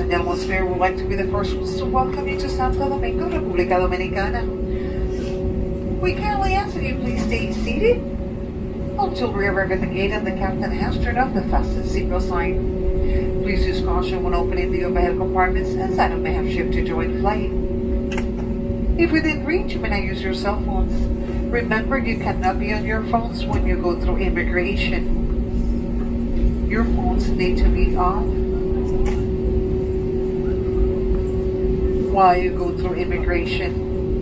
the atmosphere, we'd like to be the first ones to welcome you to Santo Domingo, República Dominicana. We kindly ask that you please stay seated until we arrive at the gate and the captain has turned off the fasten seatbelt sign. Please use caution when opening the overhead compartments, as items may have shifted during flight. If within reach, you may not use your cell phones. Remember, you cannot be on your phones when you go through immigration. Your phones need to be off while you go through immigration.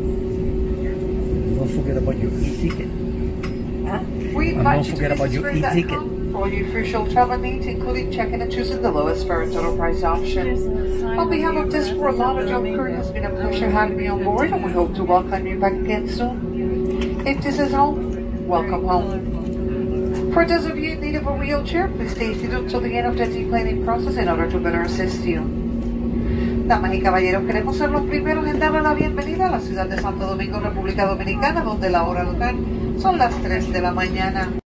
Don't forget about your e-ticket. We invite you forget to about your visit e-ticket. Spirit.com for all your official travel needs, including checking and choosing the lowest fare and total price option. On behalf of this Fort Lauderdale crew, it has been a pleasure having you on board, and we hope to welcome you back again soon. If this is home, welcome home. For those of you in need of a wheelchair, please stay seated until the end of the deplaning process in order to better assist you. Damas y caballeros, queremos ser los primeros en darle la bienvenida a la ciudad de Santo Domingo, República Dominicana, donde la hora local son las 3 de la mañana.